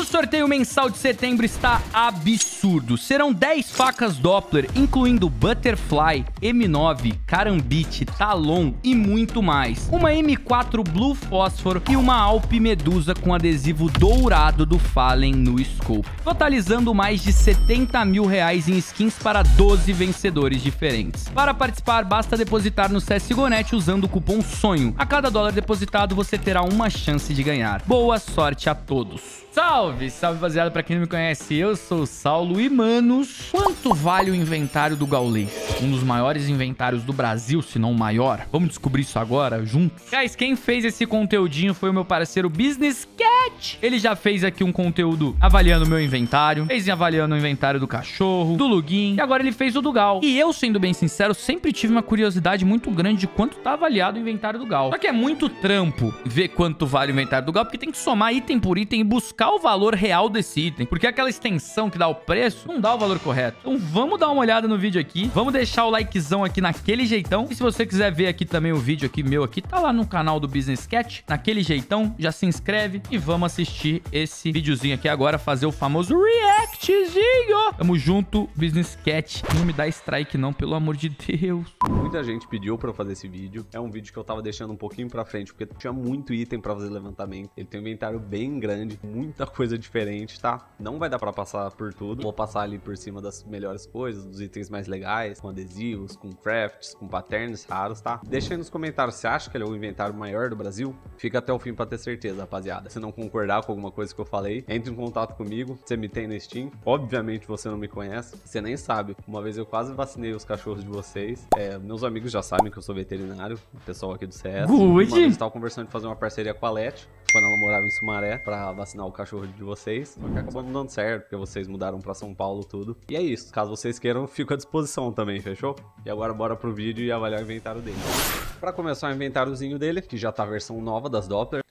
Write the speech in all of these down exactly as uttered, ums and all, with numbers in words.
o sorteio mensal de setembro está absurdo. Serão dez facas Doppler, incluindo Butterfly, M nove, Karambit, Talon e muito mais. Uma M quatro Blue Fósforo e uma Alp Medusa com adesivo dourado do Fallen no Scope. Totalizando mais de setenta mil reais em skins para doze vencedores diferentes. Para participar, basta depositar no C S G O ponto net usando o cupom SONHO. A cada dólar depositado, você terá uma chance de ganhar. Boa sorte a todos! Salve, salve rapaziada, pra quem não me conhece, eu sou o Saulo e manos, quanto vale o inventário do Gaules? Um dos maiores inventários do Brasil, se não o maior. Vamos descobrir isso agora, juntos? Guys, quem fez esse conteúdinho foi o meu parceiro Business Cat. Ele já fez aqui um conteúdo avaliando o meu inventário, fez avaliando o inventário do cachorro, do Lugin, e agora ele fez o do Gal. E eu, sendo bem sincero, sempre tive uma curiosidade muito grande de quanto tá avaliado o inventário do Gal. Só que é muito trampo ver quanto vale o inventário do Gal, porque tem que somar item por item e buscar o valor real desse item, porque aquela extensão que dá o preço não dá o valor correto. Então vamos dar uma olhada no vídeo aqui, vamos deixar o likezão aqui naquele jeitão, e se você quiser ver aqui também o vídeo aqui meu aqui, tá lá no canal do Business Cat, naquele jeitão, já se inscreve e vamos assistir esse videozinho aqui agora, fazer o famoso reactzinho. Tamo junto, Business Cat, não me dá strike não, pelo amor de Deus. Muita gente pediu pra eu fazer esse vídeo, é um vídeo que eu tava deixando um pouquinho pra frente, porque tinha muito item pra fazer levantamento, ele tem um inventário bem grande, muita coisa diferente, tá? Não vai dar pra passar por tudo, vou passar ali por cima das melhores coisas, dos itens mais legais, com adesivos, com crafts, com patterns raros, tá? Deixa aí nos comentários se acha que ele é o inventário maior do Brasil, fica até o fim pra ter certeza, rapaziada. Se não concordar com alguma coisa que eu falei, entre em contato comigo, você me tem na Steam, obviamente você não me conhece, você nem sabe, uma vez eu quase vacinei os cachorros de vocês, é, meus amigos já sabem que eu sou veterinário, o pessoal aqui do C S. Good. Uma vez eu tava conversando de fazer uma parceria com a Leti, quando ela morava em Sumaré, pra vacinar o cachorro de vocês. Só que acabou não dando certo, porque vocês mudaram pra São Paulo tudo. E é isso, caso vocês queiram, fico à disposição também, fechou? E agora bora pro vídeo e avaliar o inventário dele. Pra começar o inventáriozinho dele, que já tá a versão nova das Doppler.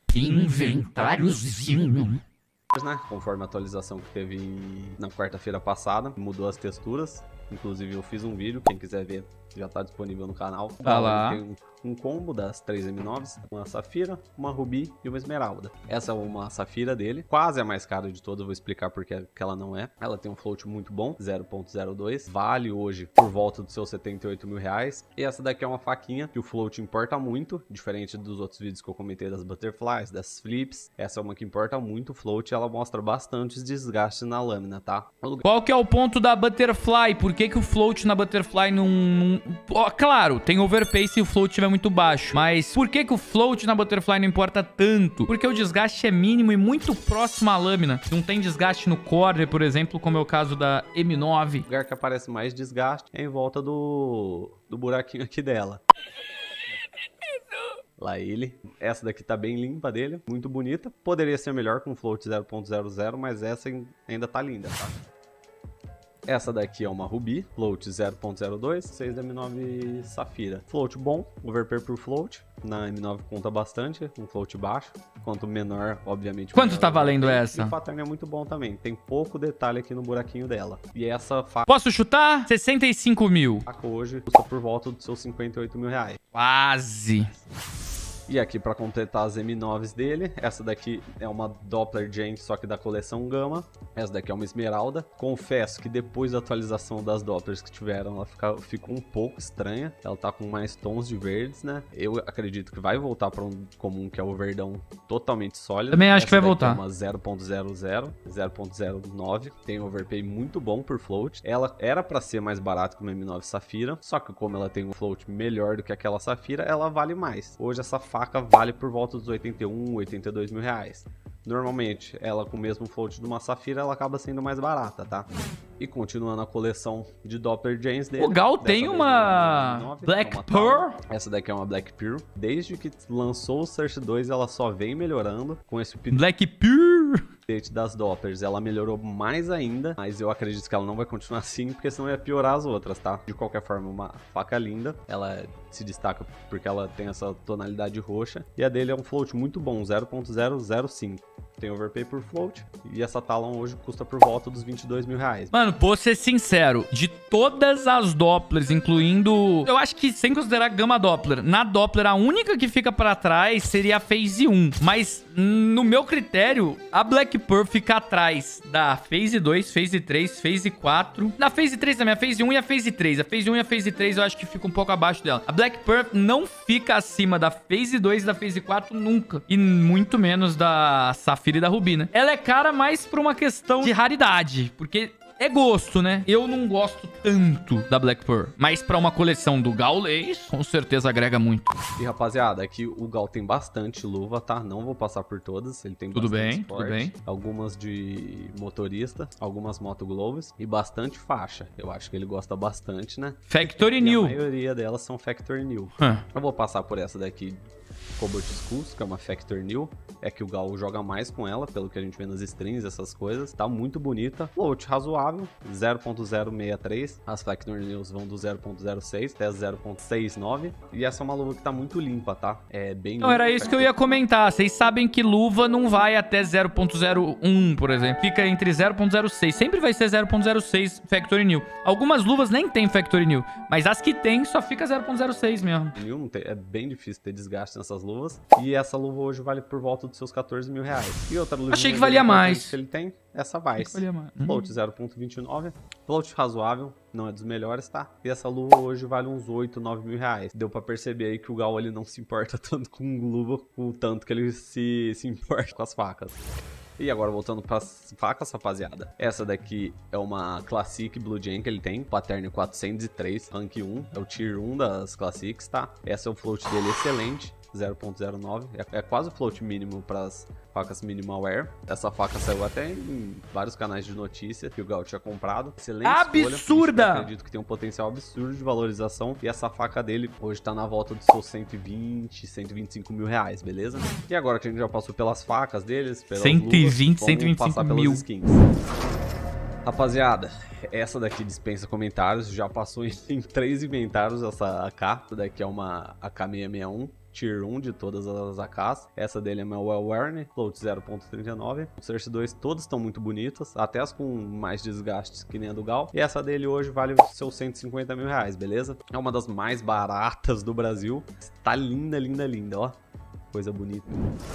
Inventáriozinho. Né? Conforme a atualização que teve na quarta-feira passada, mudou as texturas. Inclusive eu fiz um vídeo, quem quiser ver já tá disponível no canal. Tá lá. Tem um, um combo das três M noves, uma safira, uma rubi e uma esmeralda. Essa é uma safira dele, quase a mais cara de todas, eu vou explicar porque que ela não é. Ela tem um float muito bom, zero ponto zero dois, vale hoje por volta dos seus setenta e oito mil reais. E essa daqui é uma faquinha que o float importa muito, diferente dos outros vídeos que eu comentei das butterflies, das flips. Essa é uma que importa muito o float, ela mostra bastante desgaste na lâmina, tá? Qual que é o ponto da butterfly? Por que que o float na butterfly não... não... Oh, claro, tem overpay se o float estiver muito baixo, mas por que que o float na butterfly não importa tanto? Porque o desgaste é mínimo e muito próximo à lâmina. Não tem desgaste no corner, por exemplo, como é o caso da M nove. O lugar que aparece mais desgaste é em volta do, do buraquinho aqui dela. Lá ele. Essa daqui tá bem limpa dele, muito bonita. Poderia ser melhor com float zero ponto zero zero, mas essa ainda tá linda, tá? Essa daqui é uma rubi, float zero ponto zero dois, seis da M nove safira. Float bom, overpay por float. Na M nove conta bastante, um float baixo. Quanto menor, obviamente... Quanto menor tá valendo overpay. essa? E o pattern é muito bom também, tem pouco detalhe aqui no buraquinho dela. E essa faca... Posso chutar? sessenta e cinco mil. faca hoje custa por volta dos seus cinquenta e oito mil reais. Quase. E aqui para completar as M noves dele, essa daqui é uma Doppler Gent, só que da coleção Gama. Essa daqui é uma esmeralda. Confesso que depois da atualização das Dopplers que tiveram, ela fica, ficou um pouco estranha. Ela tá com mais tons de verdes, né? Eu acredito que vai voltar para um comum, que é o verdão totalmente sólido. Também acho essa que vai daqui voltar. É uma zero ponto zero zero, zero ponto zero nove. Tem um overpay muito bom por float. Ela era para ser mais barata que uma M nove Safira, só que como ela tem um float melhor do que aquela Safira, ela vale mais. Hoje essa faca vale por volta dos oitenta e um, oitenta e dois mil reais. Normalmente, ela com o mesmo float de uma Safira, ela acaba sendo mais barata, tá? E continuando a coleção de Doppler Gens dele. O Gal tem uma M nove, Black é uma Pearl. Essa daqui é uma Black Pearl. Desde que lançou o Search dois, ela só vem melhorando. Com esse Black Pearl. update das Dopplers, ela melhorou mais ainda, mas eu acredito que ela não vai continuar assim, porque senão ia piorar as outras, tá? De qualquer forma, uma faca linda, ela se destaca porque ela tem essa tonalidade roxa, e a dele é um float muito bom, zero ponto zero zero cinco. tem overpay por float. E essa Talon hoje custa por volta dos vinte e dois mil reais. Mano, vou ser sincero, de todas as Dopplers, incluindo... Eu acho que, sem considerar Gama Doppler, na Doppler, a única que fica pra trás seria a Phase um. Mas, no meu critério, a Black Pearl fica atrás da Phase dois, Phase três, Phase quatro. Na Phase três também, a Phase um e a Phase três. A Phase um e a Phase três eu acho que fica um pouco abaixo dela. A Black Pearl não fica acima da Phase dois e da Phase quatro nunca. E muito menos da Safira e da Ruby, né? Ela é cara mais por uma questão de raridade, porque... é gosto, né? Eu não gosto tanto da Black Pearl. Mas pra uma coleção do Gaules, com certeza agrega muito. E, rapaziada, aqui o Gal tem bastante luva, tá? Não vou passar por todas. Ele tem tudo bastante bem, esporte, tudo bem. Algumas de motorista, algumas motogloves e bastante faixa. Eu acho que ele gosta bastante, né? Factory e New. A maioria delas são Factory New. Hum. Eu vou passar por essa daqui, Cobalt Skulls, que é uma Factory New. É que o Gal joga mais com ela, pelo que a gente vê nas strings, essas coisas. Tá muito bonita. Float razoável, zero ponto zero seis três. As Factory News vão do zero ponto zero seis até zero ponto sessenta e nove. E essa é uma luva que tá muito limpa, tá? É bem Não, era isso que eu ia comentar. Vocês sabem que luva não vai até zero ponto zero um, por exemplo. Fica entre zero ponto zero seis. Sempre vai ser zero ponto zero seis Factory New. Algumas luvas nem tem Factory New, mas as que tem só fica zero ponto zero seis mesmo. É bem difícil ter desgaste nessas luvas. E essa luva hoje vale por volta dos seus quatorze mil reais. E outra luva achei que valia mais. Que ele tem, essa Vice. Valia mais. Float Hum. zero ponto vinte e nove. Float razoável, não é dos melhores, tá? E essa luva hoje vale uns oito, nove mil reais. Deu pra perceber aí que o Gal ele não se importa tanto com luva, o tanto que ele se, se importa com as facas. E agora voltando para as facas, rapaziada. Essa daqui é uma Classic Blue Jay que ele tem, pattern quatrocentos e três, rank um, é o tier um das Classics, tá? Essa é o float dele excelente, zero ponto zero nove, é, é quase o float mínimo para as facas minimal wear. Essa faca saiu até em vários canais de notícia que o Gal tinha comprado. Excelente absurda! Escolha. Acredito que tem um potencial absurdo de valorização. E essa faca dele hoje tá na volta dos seus cento e vinte, cento e vinte e cinco mil reais, beleza? E agora que a gente já passou pelas facas deles, pelas cento e vinte, luvas, cento e vinte e cinco mil. Skins. Rapaziada, essa daqui dispensa comentários. Já passou em, em três inventários essa A K. Essa daqui é uma A K seiscentos e sessenta e um. Tier um de todas as A Ks. Essa dele é uma Well Warner, float zero ponto trinta e nove. O Cersei dois todas estão muito bonitas, até as com mais desgastes que nem a do Gal. E essa dele hoje vale os seus cento e cinquenta mil reais, beleza? É uma das mais baratas do Brasil. Tá linda, linda, linda, ó. Coisa bonita.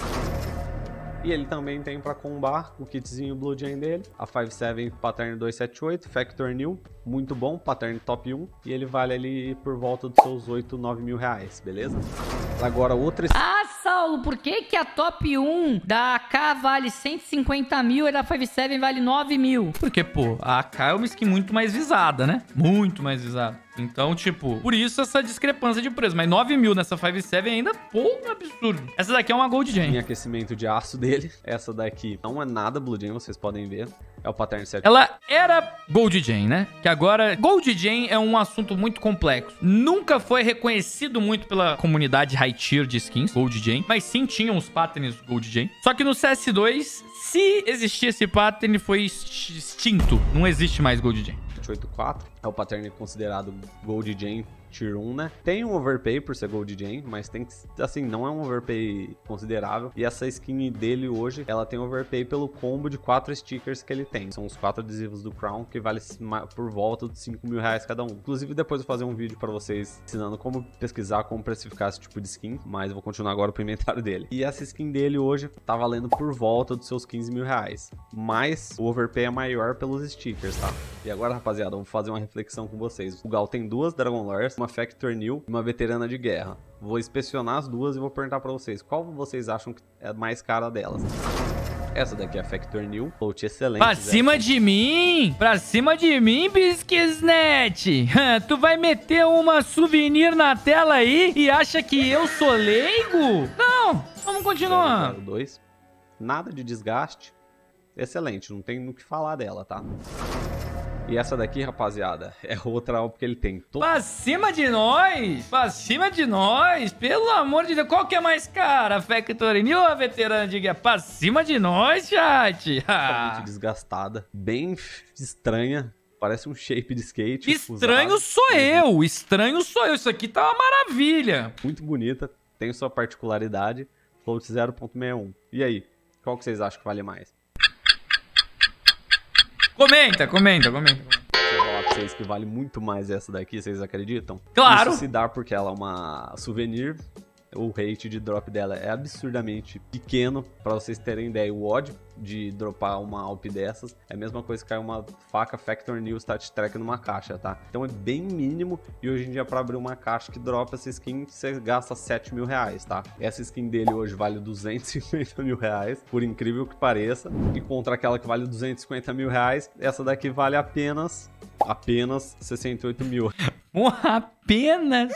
E ele também tem para combar o kitzinho Blue Jay dele, a cinquenta e sete Pattern duzentos e setenta e oito, Factory New, muito bom, Pattern top um, e ele vale ali por volta dos seus oito, nove mil reais, beleza? Agora outra... Ah, Saulo, por que que a top um da A K vale cento e cinquenta mil e da cinquenta e sete vale nove mil? Porque, pô, a A K é uma skin muito mais visada, né? Muito mais visada. Então, tipo, por isso essa discrepância de preço. Mas nove mil nessa cinquenta e sete ainda, pô, é absurdo. Essa daqui é uma Gold Jay. Em aquecimento de aço dele. Essa daqui não é nada Blue Jay, vocês podem ver. É o Pattern sete. Ela era Gold Jay, né? Que agora... Gold Jay é um assunto muito complexo. Nunca foi reconhecido muito pela comunidade high tier de skins, Gold Jay. Mas sim, tinham os patterns Gold Jay. Só que no C S dois, se existia esse pattern, foi extinto. Não existe mais Gold Jay. sete oito quatro é o pattern considerado Gold Jay Tier um, né? Tem um overpay por ser Gold Jay, mas tem que, assim, não é um overpay considerável. E essa skin dele hoje, ela tem overpay pelo combo de quatro stickers que ele tem. São os quatro adesivos do Crown, que vale por volta de cinco mil reais cada um. Inclusive, depois eu vou fazer um vídeo pra vocês ensinando como pesquisar, como precificar esse tipo de skin. Mas eu vou continuar agora pro inventário dele. E essa skin dele hoje tá valendo por volta dos seus quinze mil reais. Mas o overpay é maior pelos stickers, tá? E agora, rapaziada, eu vou fazer uma reflexão com vocês. O Gal tem duas Dragon Lores, uma Factory New e uma Veterana de Guerra. Vou inspecionar as duas e vou perguntar pra vocês qual vocês acham que é a mais cara delas. Essa daqui é a Factory New, float excelente. Pra cima zero. de mim! Pra cima de mim, Bisquisnet! Tu vai meter uma souvenir na tela aí e acha que eu sou leigo? Não! Vamos continuar. zero dois. Nada de desgaste. Excelente, não tem no que falar dela, tá? E essa daqui, rapaziada, é outra algo que ele tem. Todo... Pra cima de nós! Pra cima de nós! Pelo amor de Deus, qual que é mais cara? A Factory New ou a Veterana de Guerra? Pra cima de nós, chat! Totalmente desgastada, bem estranha. Parece um shape de skate. Estranho usado. sou eu! Estranho sou eu! Isso aqui tá uma maravilha! Muito bonita, tem sua particularidade. Float zero ponto sessenta e um. E aí? Qual que vocês acham que vale mais? Comenta, comenta, comenta. Eu vou falar pra vocês que vale muito mais essa daqui, vocês acreditam? Claro! Isso se dá porque ela é uma souvenir. O rate de drop dela é absurdamente pequeno. Pra vocês terem ideia, o odd de dropar uma Alp dessas é a mesma coisa que cair uma faca Factor New Stat Track numa caixa, tá? Então é bem mínimo. E hoje em dia, pra abrir uma caixa que dropa essa skin, você gasta sete mil reais, tá? Essa skin dele hoje vale duzentos e cinquenta mil reais, por incrível que pareça. E contra aquela que vale duzentos e cinquenta mil reais, essa daqui vale apenas, apenas sessenta e oito mil. Apenas...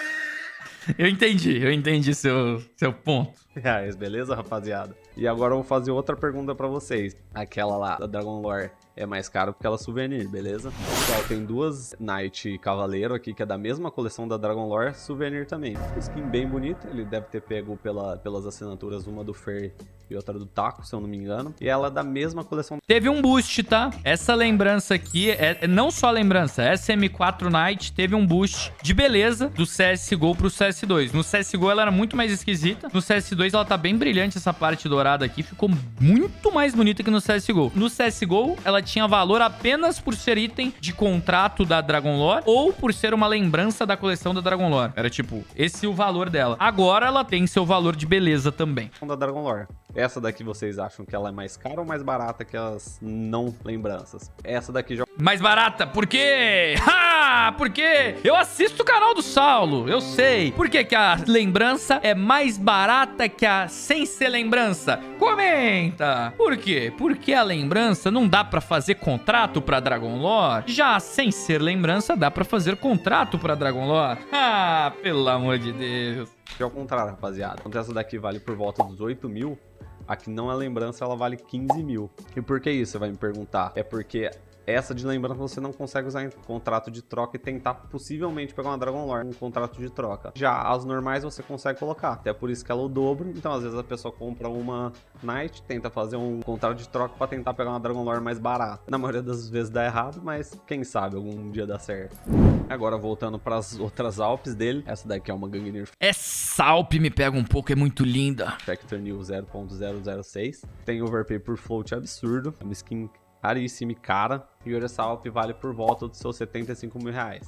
Eu entendi, eu entendi seu, seu ponto. Reais, beleza, rapaziada? E agora eu vou fazer outra pergunta pra vocês. Aquela lá da Dragon Lore é mais caro porque ela é souvenir, beleza? Pessoal, tem duas Knight Cavaleiro aqui, que é da mesma coleção da Dragon Lore, souvenir também. Skin bem bonita, ele deve ter pego pela, pelas assinaturas, uma do Fer e outra do Taco, se eu não me engano. E ela é da mesma coleção. Teve um boost, tá? Essa lembrança aqui, é, é não só a lembrança, essa M quatro Knight teve um boost de beleza do C S G O pro C S dois. No C S G O ela era muito mais esquisita, no C S dois ela tá bem brilhante, essa parte dourada aqui, ficou muito mais bonita que no C S G O. No C S G O, ela tinha valor apenas por ser item de contrato da Dragon Lore ou por ser uma lembrança da coleção da Dragon Lore. Era tipo, esse é o valor dela. Agora ela tem seu valor de beleza também. Da Dragon Lore. Essa daqui vocês acham que ela é mais cara ou mais barata que as não lembranças? Essa daqui já... Mais barata, por quê? Ha! Por quê? Eu assisto o canal do Saulo, eu sei. Por que que a lembrança é mais barata que a sem ser lembrança? Comenta! Por quê? Porque a lembrança não dá pra fazer contrato pra Dragon Lore. Já sem ser lembrança, dá pra fazer contrato pra Dragon Lore. Ah, pelo amor de Deus. É ao contrário, rapaziada. Enquanto essa daqui vale por volta dos oito mil, a que não é lembrança, ela vale quinze mil. E por que isso, você vai me perguntar? É porque essa de lembrança você não consegue usar em contrato de troca e tentar possivelmente pegar uma Dragon Lore em contrato de troca. Já as normais você consegue colocar, até por isso que ela é o dobro. Então às vezes a pessoa compra uma Knight, tenta fazer um contrato de troca pra tentar pegar uma Dragon Lore mais barata. Na maioria das vezes dá errado, mas quem sabe algum dia dá certo. Agora voltando para as outras Alps dele, essa daqui é uma Gangnir. Essa Alp me pega um pouco, é muito linda. Factor New zero ponto zero zero seis. Tem overpay por float absurdo, é uma skin caríssima e cara. E hoje essa Alp vale por volta dos seus setenta e cinco mil reais.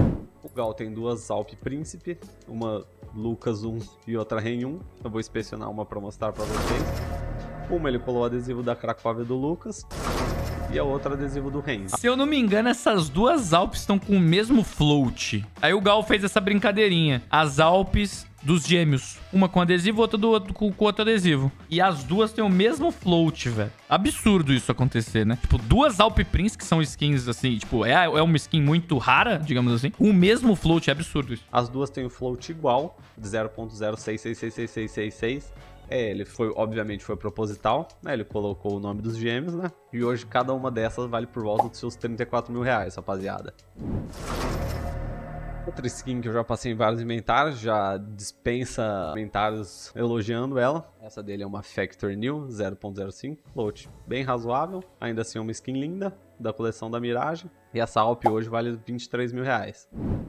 O Gal tem duas Alp Príncipe, uma Lucas um e outra Ren um. Eu vou inspecionar uma para mostrar para vocês. Uma ele colou o adesivo da Cracóvia do Lucas e a outra adesivo do Ren. Se eu não me engano, essas duas Alpes estão com o mesmo float. Aí o Gal fez essa brincadeirinha. As Alpes dos gêmeos. Uma com adesivo, outra do outro, com, com outro adesivo. E as duas têm o mesmo float, velho. Absurdo isso acontecer, né? Tipo, duas Alp Prince, que são skins, assim, tipo, é, é uma skin muito rara, digamos assim. O mesmo float, é absurdo isso. As duas têm o float igual, de zero ponto zero seis seis seis seis seis seis seis. É, ele foi, obviamente, foi proposital, né? Ele colocou o nome dos gêmeos, né? E hoje cada uma dessas vale por volta dos seus trinta e quatro mil reais, rapaziada. Outra skin que eu já passei em vários inventários, já dispensa comentários elogiando ela. Essa dele é uma Factor New zero ponto zero cinco, float bem razoável, ainda assim é uma skin linda, da coleção da Mirage. E essa Alp hoje vale vinte e três mil reais.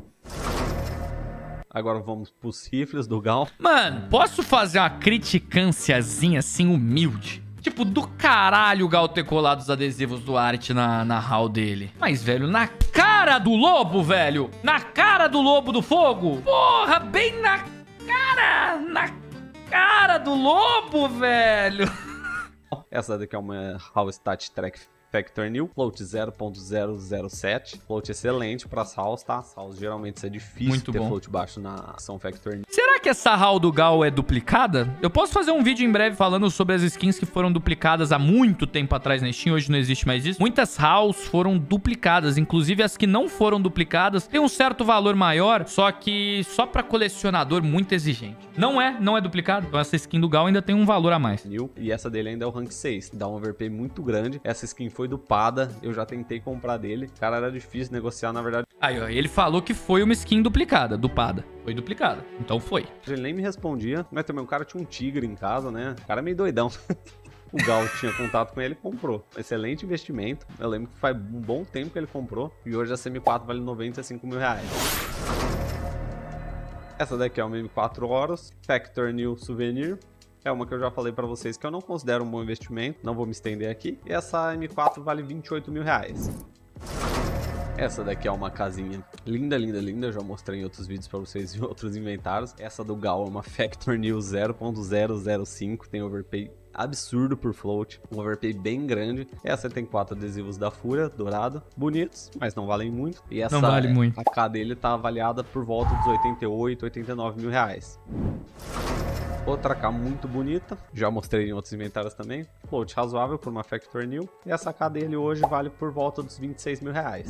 Agora vamos pros rifles do Gal. Mano, posso fazer uma criticânciazinha assim, humilde? Tipo, do caralho o Gal ter colado os adesivos do Art na, na haul dele. Mas, velho, na cara do lobo, velho. Na cara do lobo do fogo. Porra, bem na cara. Na cara do lobo, velho. Essa daqui é uma haul Stat Track Factor New, float zero ponto zero zero sete, float excelente para as hauls, tá? As hauls geralmente é difícil Muito ter bom. float baixo na ação Factor New. Será que essa haul do Gal é duplicada? Eu posso fazer um vídeo em breve falando sobre as skins que foram duplicadas há muito tempo atrás na Steam, hoje não existe mais isso. Muitas hauls foram duplicadas, inclusive as que não foram duplicadas têm um certo valor maior, só que só para colecionador muito exigente. Não é, não é duplicado, então essa skin do Gal ainda tem um valor a mais. New, e essa dele ainda é o rank seis, dá um overpay muito grande. Essa skin foi dupada, eu já tentei comprar dele, cara, era difícil negociar, na verdade. Aí, ó, ele falou que foi uma skin duplicada, dupada. Foi duplicada, então foi. Ele nem me respondia, mas também o cara tinha um tigre em casa, né? O cara é meio doidão. O Gal tinha contato com ele e comprou. Excelente investimento. Eu lembro que faz um bom tempo que ele comprou. E hoje a C M quatro vale noventa e cinco mil reais. Essa daqui é uma M quatro Horus, Factor New Souvenir. é uma que eu já falei pra vocês que eu não considero um bom investimento, não vou me estender aqui. E essa M quatro vale vinte e oito mil reais. Essa daqui é uma casinha linda, linda, linda. Eu já mostrei em outros vídeos pra vocês em outros inventários. Essa do Gal é uma Factor New zero ponto zero zero cinco. Tem overpay absurdo por float. Um overpay bem grande. Essa tem quatro adesivos da Fúria, dourado. Bonitos, mas não valem muito. E essa, não vale muito. A K dele tá avaliada por volta dos oitenta e oito, oitenta e nove mil reais. Outra K muito bonita, já mostrei em outros inventários também. Float razoável por uma Factor New. E essa K dele hoje vale por volta dos vinte e seis mil reais.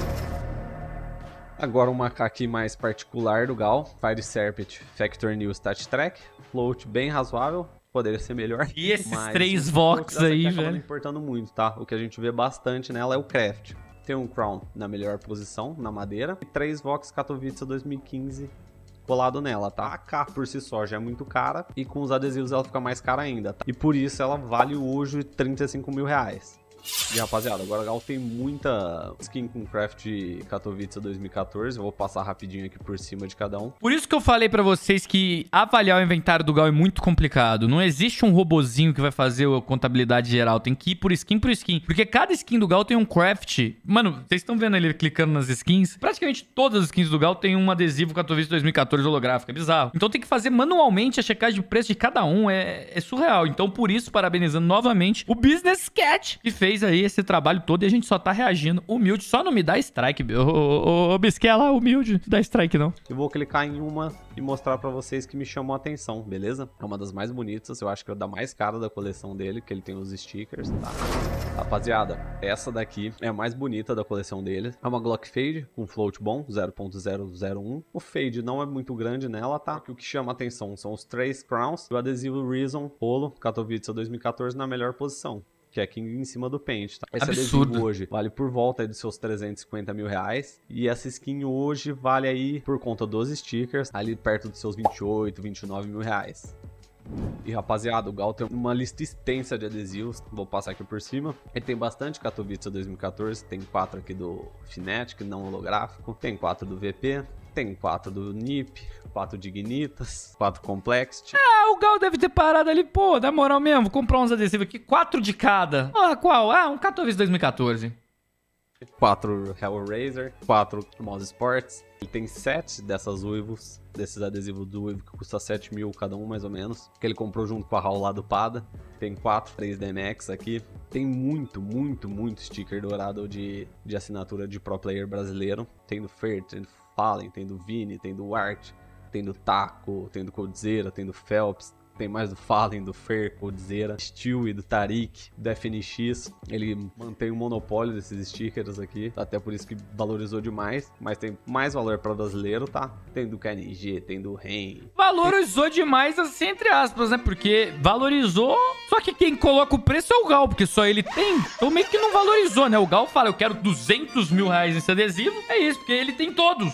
Agora uma K aqui mais particular do Gal. Fire Serpent Factor New Stat Track. Float bem razoável. Poderia ser melhor. E esses três Vox aí, velho. Não importando muito, tá? O que a gente vê bastante nela é o craft. Tem um Crown na melhor posição, na madeira. E três Vox Katowice dois mil e quinze colado nela, tá? A K por si só já é muito cara e com os adesivos ela fica mais cara ainda, tá? E por isso ela vale hoje trinta e cinco mil reais. E rapaziada, agora a Gal tem muita skin com craft Katowice dois mil e quatorze. Eu vou passar rapidinho aqui por cima de cada um. Por isso que eu falei pra vocês que avaliar o inventário do Gal é muito complicado. Não existe um robozinho que vai fazer a contabilidade geral. Tem que ir por skin por skin. Porque cada skin do Gal tem um craft. Mano, vocês estão vendo ele clicando nas skins? Praticamente todas as skins do Gal tem um adesivo Katowice dois mil e quatorze holográfico. É bizarro. Então tem que fazer manualmente a checagem de preço de cada um. É, é surreal. Então por isso, parabenizando novamente o Business Cat, que fez aí esse trabalho todo e a gente só tá reagindo. Humilde, só não me dá strike, meu. Ô, ô, ô, Bisquela, humilde, não dá strike não. Eu vou clicar em uma e mostrar pra vocês que me chamou a atenção, beleza? É uma das mais bonitas, eu acho que é a da mais cara da coleção dele, que ele tem os stickers, tá? Rapaziada, essa daqui é a mais bonita da coleção dele. É uma Glock Fade com float bom, zero ponto zero zero um. O Fade não é muito grande nela, tá? O que chama a atenção são os três crowns e o adesivo Reason Polo Katowice dois mil e quatorze na melhor posição, que é aqui em cima do Paint, tá? Esse Absurdo. adesivo hoje vale por volta aí dos seus trezentos e cinquenta mil reais. E essa skin hoje vale aí, por conta dos stickers, ali perto dos seus vinte e oito, vinte e nove mil reais. E rapaziada, o Gal tem uma lista extensa de adesivos, vou passar aqui por cima. Ele tem bastante Katowice dois mil e quatorze, tem quatro aqui do Fnatic, não holográfico, tem quatro do V P, tem quatro do N I P, quatro de Ignitas, quatro Complexity. Ah, o Gal deve ter parado ali, pô, na moral mesmo, vou comprar uns adesivos aqui, quatro de cada. Ah, qual? Ah, um Katowice dois mil e quatorze. quatro Hellraiser, quatro Mouse Sports. Ele tem sete dessas uivos, desses adesivos do uivo que custa sete mil cada um mais ou menos, que ele comprou junto com a Raul lá do Pada. Tem quatro três D Max aqui. Tem muito, muito, muito sticker dourado de, de assinatura de pro player brasileiro. Tem do Fer, tem do Fallen, tem do Vini, tem do Art, tem do Taco, tem do Coldzera, tem do Phelps. Tem mais do Fallen, do Fer, Coldzera, Stewie, do Tariq, do F N X. Ele mantém o monopólio desses stickers aqui, até por isso que valorizou demais. Mas tem mais valor para brasileiro, tá? Tem do K N G, tem do Ren. Valorizou demais, assim, entre aspas, né? Porque valorizou, só que quem coloca o preço é o Gal, porque só ele tem. Então meio que não valorizou, né? O Gal fala, eu quero duzentos mil reais nesse adesivo. É isso, porque ele tem todos.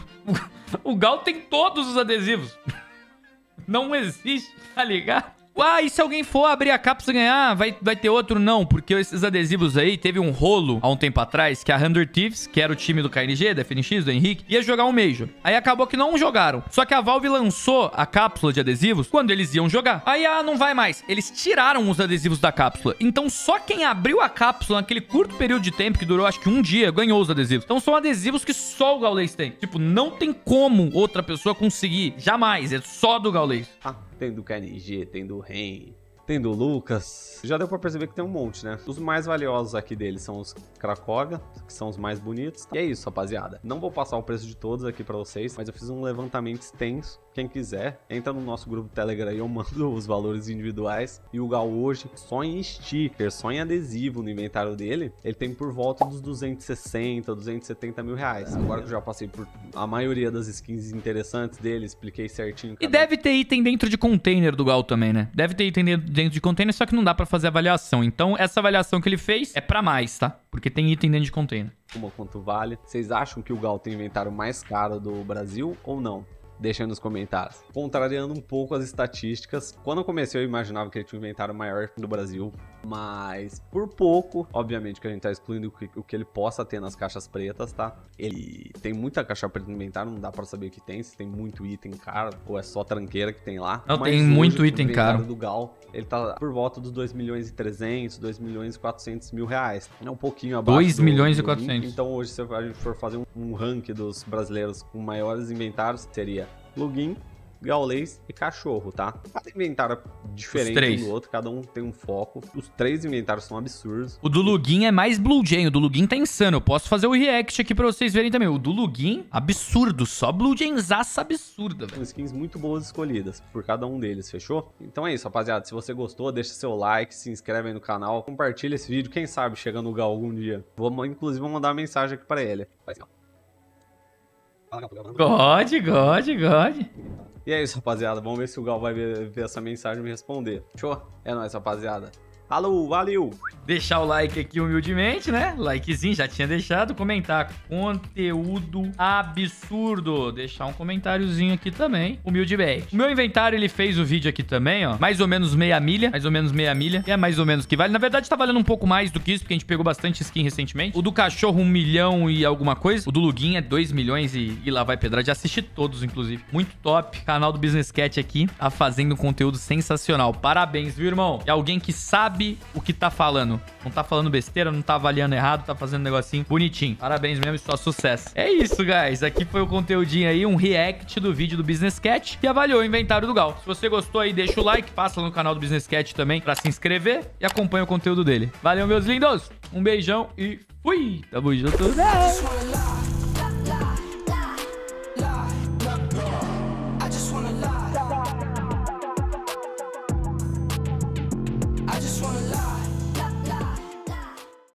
O Gal tem todos os adesivos. Não existe, tá ligado? Ah, e se alguém for abrir a cápsula e ganhar, vai, vai ter outro? Não, porque esses adesivos aí, teve um rolo há um tempo atrás, que a Hundred Thieves, que era o time do K N G, da F N X, do Henrique, ia jogar um Major. Aí acabou que não jogaram. Só que a Valve lançou a cápsula de adesivos quando eles iam jogar. Aí, ah, não vai mais. Eles tiraram os adesivos da cápsula. Então, só quem abriu a cápsula naquele curto período de tempo, que durou acho que um dia, ganhou os adesivos. Então, são adesivos que só o Gaules tem. Tipo, não tem como outra pessoa conseguir. Jamais. É só do Gaules. Ah, tem do K N G, tem do Ren, tem do Lucas. Já deu pra perceber que tem um monte, né? Os mais valiosos aqui deles são os Cracóvia, que são os mais bonitos. E é isso, rapaziada. Não vou passar o preço de todos aqui pra vocês, mas eu fiz um levantamento extenso. Quem quiser, entra no nosso grupo Telegram e eu mando os valores individuais. E o Gal hoje, só em sticker, só em adesivo no inventário dele, ele tem por volta dos duzentos e sessenta, duzentos e setenta mil reais. Agora que eu já passei por a maioria das skins interessantes dele, expliquei certinho. E deve ter item dentro de container do Gal também, né? Deve ter item dentro de container, só que não dá pra fazer avaliação. Então, essa avaliação que ele fez é pra mais, tá? Porque tem item dentro de container. Uma quanto vale. Vocês acham que o Gal tem o inventário mais caro do Brasil ou não? Deixa aí nos comentários. Contrariando um pouco as estatísticas, quando eu comecei eu imaginava que ele tinha um inventário maior do Brasil, mas por pouco, obviamente que a gente tá excluindo o que, o que ele possa ter nas caixas pretas, tá? Ele tem muita caixa preta no inventário, não dá pra saber o que tem, se tem muito item caro ou é só tranqueira que tem lá. Não, mas tem hoje, muito item caro. Do Gal, ele tá por volta dos dois milhões e trezentos, dois milhões e quatrocentos mil reais. É um pouquinho abaixo dois milhões e do quatrocentos. Então hoje, se a gente for fazer um, um ranking dos brasileiros com maiores inventários, seria Lugin, Gaules e Cachorro, tá? Cada inventário é diferente um do outro, cada um tem um foco. Os três inventários são absurdos. O do Lugin é mais Blue Jay, o do Lugin tá insano. Eu posso fazer o react aqui pra vocês verem também. O do Lugin, absurdo, só Blue Jayzaça absurda, velho. São skins muito boas escolhidas por cada um deles, fechou? Então é isso, rapaziada. Se você gostou, deixa seu like, se inscreve aí no canal, compartilha esse vídeo. Quem sabe chega no Gal algum dia. Vou, inclusive, vou mandar uma mensagem aqui pra ele. Vai, não. God, God, God. E é isso, rapaziada. Vamos ver se o Gal vai ver, ver essa mensagem e me responder. Show? É nóis, rapaziada. Alô, valeu! Deixar o like aqui humildemente, né? Likezinho, já tinha deixado. Comentar conteúdo absurdo. Deixar um comentáriozinho aqui também, humildemente. O meu inventário, ele fez o vídeo aqui também, ó. Mais ou menos meia milha. Mais ou menos meia milha. E é mais ou menos o que vale. Na verdade, tá valendo um pouco mais do que isso, porque a gente pegou bastante skin recentemente. O do Cachorro, um milhão e alguma coisa. O do Lugin é dois milhões e, e lá vai pedrada. Já assisti todos, inclusive. Muito top. Canal do Business Cat aqui tá fazendo um conteúdo sensacional. Parabéns, viu, irmão? E alguém que sabe o que tá falando. Não tá falando besteira, não tá avaliando errado, tá fazendo um negocinho bonitinho. Parabéns mesmo e só sucesso. É isso, guys. Aqui foi o conteúdinho aí, um react do vídeo do Business Cat e avaliou o inventário do Gal. Se você gostou aí, deixa o like, passa no canal do Business Cat também pra se inscrever e acompanha o conteúdo dele. Valeu, meus lindos. Um beijão e fui. Tamo junto.